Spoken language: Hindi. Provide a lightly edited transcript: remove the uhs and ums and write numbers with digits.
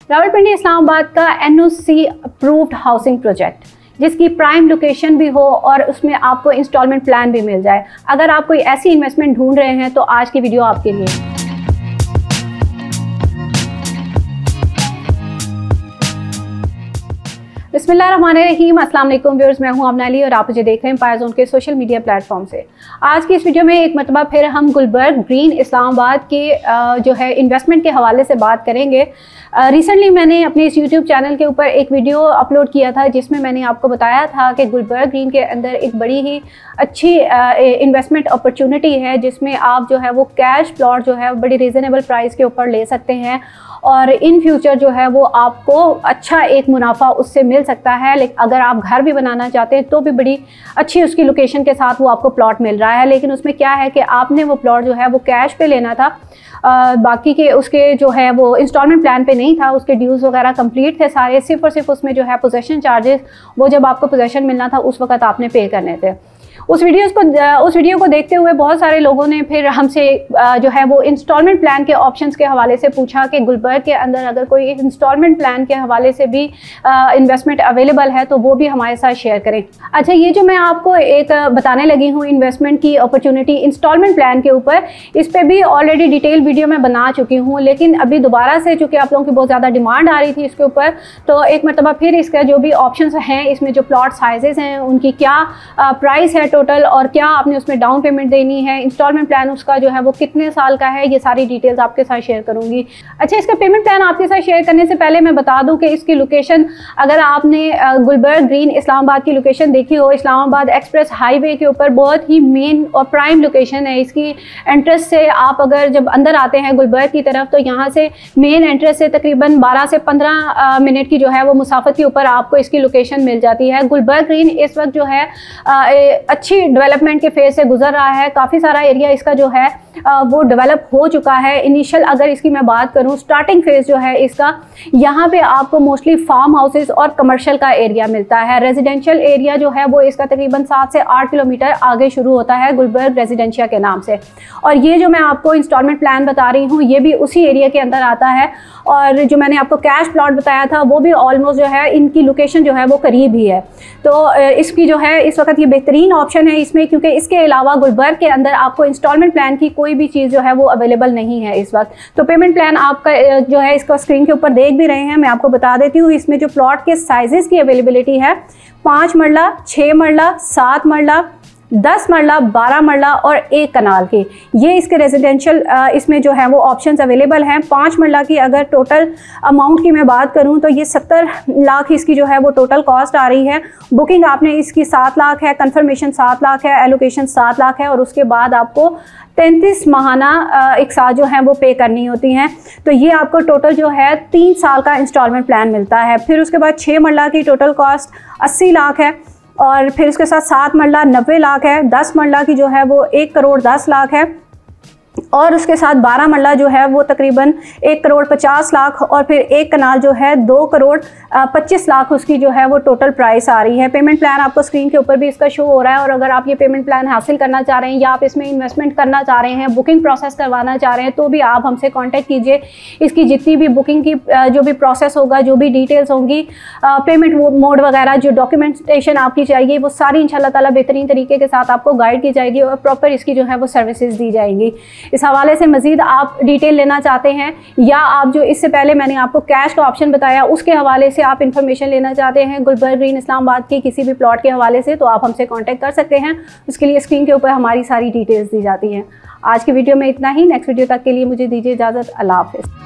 रावलपिंडी इस्लामाबाद का एनओसी अप्रूव्ड हाउसिंग प्रोजेक्ट, जिसकी प्राइम लोकेशन भी हो और उसमें आपको इंस्टॉलमेंट प्लान भी मिल जाए। अगर आप कोई ऐसी इन्वेस्टमेंट ढूंढ रहे हैं तो आज की वीडियो आपके लिए। बिस्मिल्लाहिर्रहमानिर्रहीम, अस्सलाम वालेकुम व्यूअर्स, मैं हूं आमना अली और आप मुझे देख रहे हैं पायज़ोन के सोशल मीडिया प्लेटफॉर्म से। आज की इस वीडियो में एक मरतबा फिर हम गुलबर्ग ग्रीन इस्लामाबाद के जो है इन्वेस्टमेंट के हवाले से बात करेंगे। रिसेंटली मैंने अपने इस यूट्यूब चैनल के ऊपर एक वीडियो अपलोड किया था जिसमें मैंने आपको बताया था कि गुलबर्ग ग्रीन के अंदर एक बड़ी ही अच्छी इन्वेस्टमेंट अपॉर्चुनिटी है, जिसमें आप जो है वो कैश प्लॉट जो है बड़ी रीज़नेबल प्राइस के ऊपर ले सकते हैं और इन फ्यूचर जो है वो आपको अच्छा एक मुनाफा उससे मिल सकता है। लेकिन अगर आप घर भी बनाना चाहते हैं तो भी बड़ी अच्छी उसकी लोकेशन के साथ वो आपको प्लॉट मिल रहा है। लेकिन उसमें क्या है कि आपने वो प्लॉट जो है वो कैश पे लेना था, बाकी के उसके जो है वो इंस्टॉलमेंट प्लान पे नहीं था, उसके ड्यूज़ वगैरह कंप्लीट थे सारे, सिर्फ और सिर्फ उसमें जो है पोजेसन चार्जेस वो जब आपको पोजेसन मिलना था उस वक्त आपने पे करने थे। उस वीडियो को देखते हुए बहुत सारे लोगों ने फिर हमसे जो है वो इंस्टॉलमेंट प्लान के ऑप्शंस के हवाले से पूछा कि गुलबर्ग के अंदर अगर कोई इंस्टॉलमेंट प्लान के हवाले से भी इन्वेस्टमेंट अवेलेबल है तो वो भी हमारे साथ शेयर करें। अच्छा, ये जो मैं आपको एक बताने लगी हूँ इन्वेस्टमेंट की अपॉर्चुनिटी इंस्टॉलमेंट प्लान के ऊपर, इस पर भी ऑलरेडी डिटेल वीडियो मैं बना चुकी हूँ, लेकिन अभी दोबारा से चूँकि आप लोगों की बहुत ज़्यादा डिमांड आ रही थी इसके ऊपर, तो एक मरतबा फिर इसका जो भी ऑप्शंस हैं, इसमें जो प्लॉट साइजेस हैं, उनकी क्या प्राइस है टोटल और क्या आपने उसमें डाउन पेमेंट देनी है, इंस्टॉलमेंट प्लान उसका जो है वो कितने साल का है, ये सारी डिटेल्स आपके साथ शेयर करूंगी। अच्छा, इसका पेमेंट प्लान आपके साथ शेयर करने से पहले मैं बता दूं कि इसकी लोकेशन, अगर आपने गुलबर्ग ग्रीन इस्लामाबाद की लोकेशन देखी हो, इस्लामाबाद एक्सप्रेस हाईवे के ऊपर बहुत ही मेन और प्राइम लोकेशन है। इसकी एंट्रेंस से आप अगर जब अंदर आते हैं गुलबर्ग की तरफ, तो यहाँ से मेन एंट्रेंस से तकरीबन 12 से 15 मिनट की जो है वो मुसाफत के ऊपर आपको इसकी लोकेशन मिल जाती है। गुलबर्ग ग्रीन इस वक्त जो है अच्छी डेवलपमेंट के फेज से गुजर रहा है, काफ़ी सारा एरिया इसका जो है वो डेवलप हो चुका है। इनिशियल अगर इसकी मैं बात करूं, स्टार्टिंग फेज जो है इसका, यहाँ पे आपको मोस्टली फार्म हाउसेस और कमर्शियल का एरिया मिलता है। रेजिडेंशियल एरिया जो है वो इसका तकरीबन 7 से 8 किलोमीटर आगे शुरू होता है गुलबर्ग रेजिडेंशिया के नाम से। और ये जो मैं आपको इंस्टॉलमेंट प्लान बता रही हूँ ये भी उसी एरिया के अंदर आता है। और जो मैंने आपको कैश प्लॉट बताया था वो भी ऑलमोस्ट जो है इनकी लोकेशन जो है वो करीब ही है। तो इसकी जो है इस वक्त ये बेहतरीन ऑप्शन है इसमें, क्योंकि इसके अलावा गुलबर्ग के अंदर आपको इंस्टॉलमेंट प्लान की कोई भी चीज़ जो है वो अवेलेबल नहीं है इस वक्त। तो पेमेंट प्लान आपका जो है इसको स्क्रीन के ऊपर देख भी रहे हैं, मैं आपको बता देती हूँ। इसमें जो प्लॉट के साइजेस की अवेलेबिलिटी है, 5 मरला, 6 मरला, 7 मरला, 10 मरला, 12 मरला और 1 कनाल की, ये इसके रेजिडेंशियल इसमें जो है वो ऑप्शंस अवेलेबल हैं। 5 मरला की अगर टोटल अमाउंट की मैं बात करूं तो ये 70 लाख इसकी जो है वो टोटल कॉस्ट आ रही है। बुकिंग आपने इसकी 7 लाख है, कंफर्मेशन 7 लाख है, एलोकेशन 7 लाख है और उसके बाद आपको 33 माहाना एक साथ जो है वो पे करनी होती हैं। तो ये आपको टोटल जो है 3 साल का इंस्टॉलमेंट प्लान मिलता है। फिर उसके बाद 6 मरला की टोटल कॉस्ट 80 लाख है और फिर उसके साथ 7 मरला 90 लाख है, 10 मरला की जो है वो 1 करोड़ 10 लाख है और उसके साथ 12 मरला जो है वो तकरीबन 1 करोड़ 50 लाख और फिर 1 कनाल जो है 2 करोड़ 25 लाख उसकी जो है वो टोटल प्राइस आ रही है। पेमेंट प्लान आपको स्क्रीन के ऊपर भी इसका शो हो रहा है। और अगर आप ये पेमेंट प्लान हासिल करना चाह रहे हैं या आप इसमें इन्वेस्टमेंट करना चाह रहे हैं, बुकिंग प्रोसेस करवाना चाह रहे हैं, तो भी आप हमसे कॉन्टैक्ट कीजिए। इसकी जितनी भी बुकिंग की जो भी प्रोसेस होगा, जो भी डिटेल्स होंगी, पेमेंट मोड वगैरह, जो डॉक्यूमेंटेशन आपकी चाहिए, वो सारी इंशाल्लाह ताला बेहतरीन तरीके के साथ आपको गाइड की जाएगी और प्रॉपर इसकी जो है वो सर्विसेज दी जाएंगी। इस हवाले से मज़ीद आप डिटेल लेना चाहते हैं या आप जो इससे पहले मैंने आपको कैश का ऑप्शन बताया उसके हवाले से आप इन्फॉर्मेशन लेना चाहते हैं गुलबर्ग ग्रीन इस्लामाबाद की किसी भी प्लॉट के हवाले से, तो आप हमसे कांटेक्ट कर सकते हैं। उसके लिए स्क्रीन के ऊपर हमारी सारी डिटेल्स दी जाती हैं। आज की वीडियो में इतना ही। नेक्स्ट वीडियो तक के लिए मुझे दीजिए इजाज़त। अल्लाह हाफ़िज़।